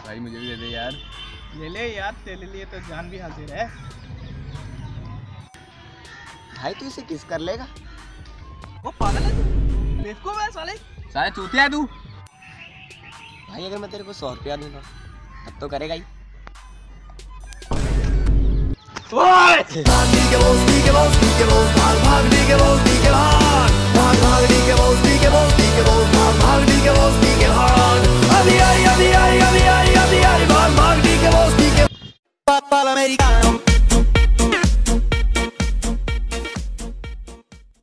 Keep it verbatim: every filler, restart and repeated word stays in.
भाई मुझे भी दे दे यार। ले ले यार, तेरे लिए तो जान भी हाजिर है। भाई तू इसे किस कर लेगा? वो पागल है तू, बेवकूफ है साले। साले चूतिया है तू। भाई अगर मैं तेरे को सौ रुपया दूंगा तब तो करेगा ही। भाग के बोल, भाग भाग के बोल, भाग भाग के